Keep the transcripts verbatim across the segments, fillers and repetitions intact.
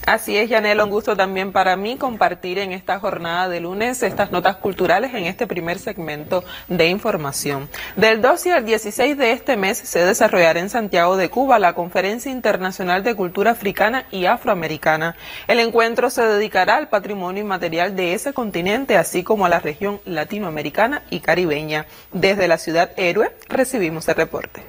Así es, Yanela, un gusto también para mí compartir en esta jornada de lunes estas notas culturales en este primer segmento de información. Del doce al dieciséis de este mes se desarrollará en Santiago de Cuba la Conferencia Internacional de Cultura Africana y Afroamericana. El encuentro se dedicará al patrimonio inmaterial de ese continente, así como a la región latinoamericana y caribeña. Desde la ciudad Héroe recibimos el reporte.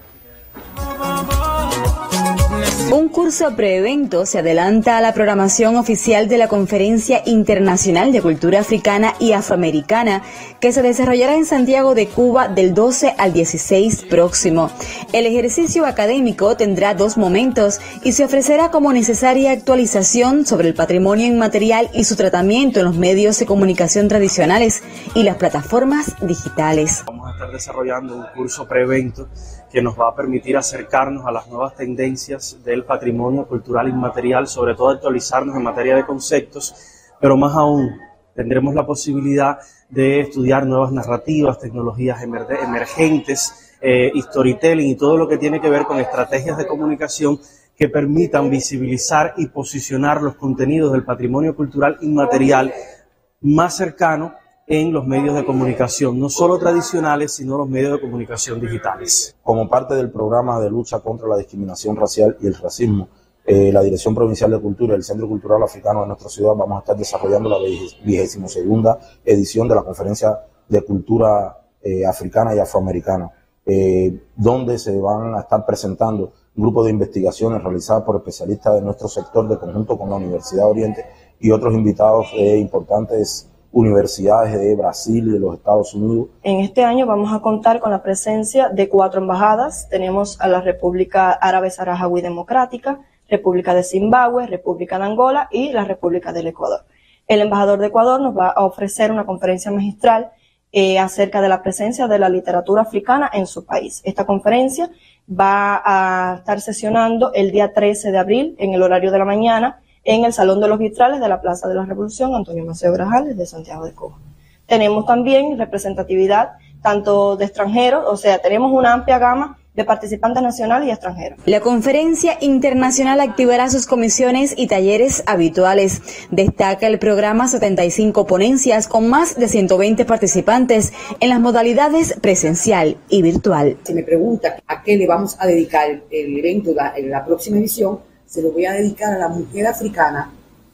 Un curso preevento se adelanta a la programación oficial de la Conferencia Internacional de Cultura Africana y Afroamericana, que se desarrollará en Santiago de Cuba del doce al dieciséis próximo. El ejercicio académico tendrá dos momentos y se ofrecerá como necesaria actualización sobre el patrimonio inmaterial y su tratamiento en los medios de comunicación tradicionales y las plataformas digitales. Vamos a estar desarrollando un curso preevento que nos va a permitir acercarnos a las nuevas tendencias del patrimonio cultural inmaterial, sobre todo actualizarnos en materia de conceptos, pero más aún tendremos la posibilidad de estudiar nuevas narrativas, tecnologías emergentes, eh, storytelling y todo lo que tiene que ver con estrategias de comunicación que permitan visibilizar y posicionar los contenidos del patrimonio cultural inmaterial más cercano en los medios de comunicación, no solo tradicionales, sino los medios de comunicación digitales. Como parte del programa de lucha contra la discriminación racial y el racismo, eh, la Dirección Provincial de Cultura y el Centro Cultural Africano de nuestra ciudad vamos a estar desarrollando la vigésima segunda edición de la Conferencia de Cultura eh, Africana y Afroamericana, eh, donde se van a estar presentando un grupo de investigaciones realizadas por especialistas de nuestro sector de conjunto con la Universidad de Oriente y otros invitados de importantes universidades de Brasil y de los Estados Unidos. En este año vamos a contar con la presencia de cuatro embajadas. Tenemos a la República Árabe Saharaui Democrática, República de Zimbabue, República de Angola y la República del Ecuador. El embajador de Ecuador nos va a ofrecer una conferencia magistral eh, acerca de la presencia de la literatura africana en su país. Esta conferencia va a estar sesionando el día trece de abril en el horario de la mañana en el Salón de los Vitrales de la Plaza de la Revolución, Antonio Maceo Grajales, de Santiago de Cuba. Tenemos también representatividad tanto de extranjeros, o sea, tenemos una amplia gama de participantes nacionales y extranjeros. La conferencia internacional activará sus comisiones y talleres habituales. Destaca el programa setenta y cinco ponencias con más de ciento veinte participantes en las modalidades presencial y virtual. Se me pregunta a qué le vamos a dedicar el, el evento, la, la próxima edición. Se lo voy a dedicar a la mujer africana,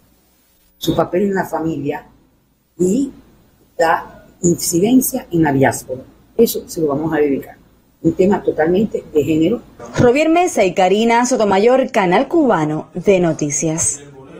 su papel en la familia y la incidencia en la diáspora. Eso se lo vamos a dedicar. Un tema totalmente de género. Robier Mesa y Karina Sotomayor, Canal Cubano de Noticias.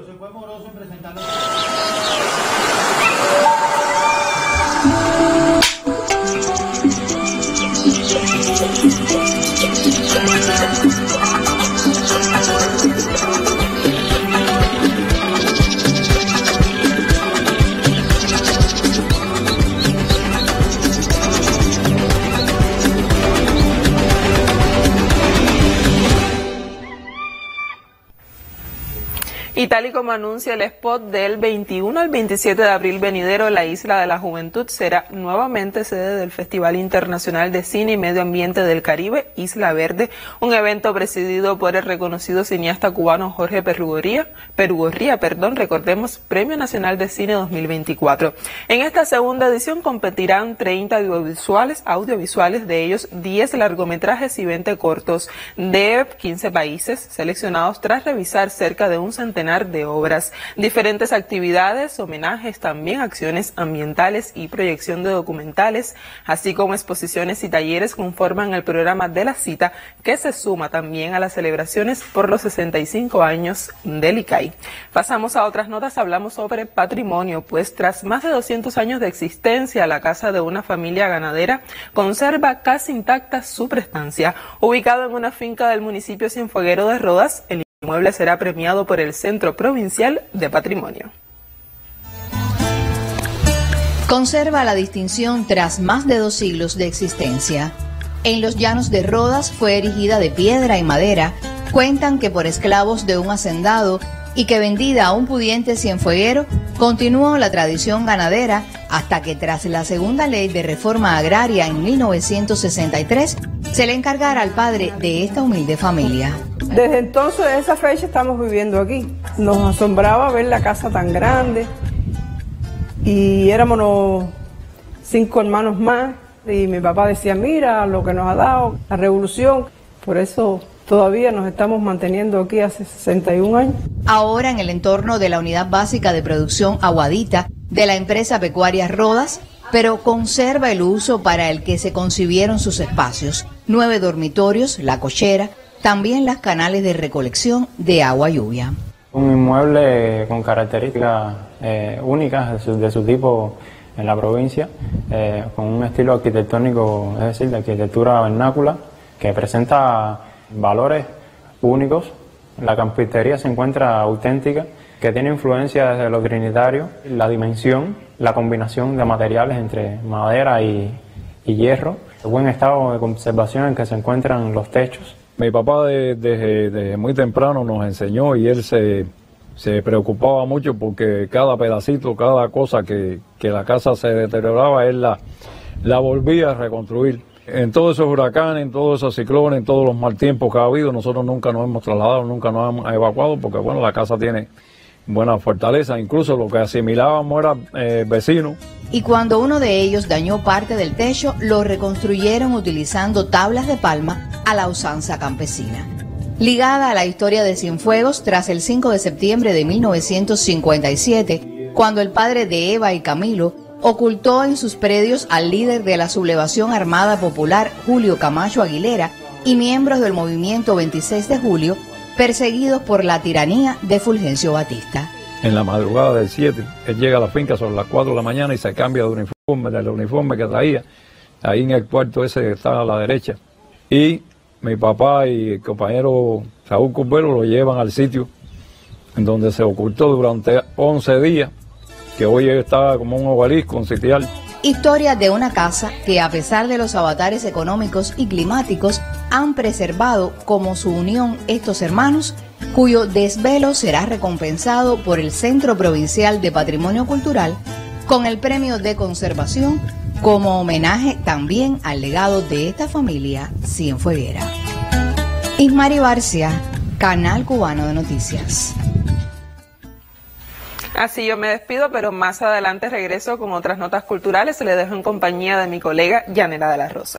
Y tal y como anuncia el spot del veintiuno al veintisiete de abril venidero, la Isla de la Juventud será nuevamente sede del Festival Internacional de Cine y Medio Ambiente del Caribe, Isla Verde, un evento presidido por el reconocido cineasta cubano Jorge Perugorría, Perugorría, perdón, recordemos, Premio Nacional de Cine dos mil veinticuatro. En esta segunda edición competirán treinta audiovisuales, audiovisuales, de ellos diez largometrajes y veinte cortos de quince países, seleccionados tras revisar cerca de un centenar de obras, diferentes actividades, homenajes, también acciones ambientales y proyección de documentales, así como exposiciones y talleres conforman el programa de la cita, que se suma también a las celebraciones por los sesenta y cinco años del I C A I. Pasamos a otras notas, hablamos sobre patrimonio, pues tras más de doscientos años de existencia, la casa de una familia ganadera conserva casi intacta su prestancia. Ubicado en una finca del municipio Cienfueguero de Rodas, el El inmueble será premiado por el Centro Provincial de Patrimonio. Conserva la distinción tras más de dos siglos de existencia. En los llanos de Rodas fue erigida de piedra y madera. Cuentan que por esclavos de un hacendado y que vendida a un pudiente cienfueguero, continuó la tradición ganadera hasta que tras la segunda ley de reforma agraria en mil novecientos sesenta y tres se le encargara al padre de esta humilde familia. Desde entonces, de esa fecha, estamos viviendo aquí. Nos asombraba ver la casa tan grande y éramos los cinco hermanos más y mi papá decía, mira lo que nos ha dado la revolución. Por eso todavía nos estamos manteniendo aquí hace sesenta y un años. Ahora en el entorno de la Unidad Básica de Producción Aguadita de la empresa pecuaria Rodas, pero conserva el uso para el que se concibieron sus espacios. Nueve dormitorios, la cochera, también las canales de recolección de agua lluvia. Un inmueble con características eh, únicas de su, de su tipo en la provincia, eh, con un estilo arquitectónico, es decir, de arquitectura vernácula, que presenta valores únicos. La carpintería se encuentra auténtica, que tiene influencia desde lo trinitario, la dimensión, la combinación de materiales entre madera y, y hierro, el buen estado de conservación en que se encuentran los techos. Mi papá desde de, de, de muy temprano nos enseñó y él se, se preocupaba mucho porque cada pedacito, cada cosa que, que la casa se deterioraba, él la, la volvía a reconstruir. En todos esos huracanes, en todos esos ciclones, en todos los mal tiempos que ha habido, nosotros nunca nos hemos trasladado, nunca nos hemos evacuado porque bueno, la casa tiene buena fortaleza, incluso lo que asimilábamos era eh, vecinos. Y cuando uno de ellos dañó parte del techo, lo reconstruyeron utilizando tablas de palma a la usanza campesina. Ligada a la historia de Cienfuegos, tras el cinco de septiembre de mil novecientos cincuenta y siete, cuando el padre de Eva y Camilo ocultó en sus predios al líder de la sublevación armada popular, Julio Camacho Aguilera, y miembros del movimiento veintiséis de julio, perseguidos por la tiranía de Fulgencio Batista. En la madrugada del siete, él llega a la finca sobre las cuatro de la mañana y se cambia de uniforme, del uniforme que traía. Ahí en el cuarto ese que está a la derecha. Y mi papá y el compañero Raúl Curbelo lo llevan al sitio en donde se ocultó durante once días, que hoy estaba como un obelisco, un sitial. Historia de una casa que, a pesar de los avatares económicos y climáticos, han preservado como su unión estos hermanos, cuyo desvelo será recompensado por el Centro Provincial de Patrimonio Cultural con el Premio de Conservación, como homenaje también al legado de esta familia cienfueguera. Ismari Barcia, Canal Cubano de Noticias. Así yo me despido, pero más adelante regreso con otras notas culturales. Se les dejo en compañía de mi colega Yanela de la Rosa.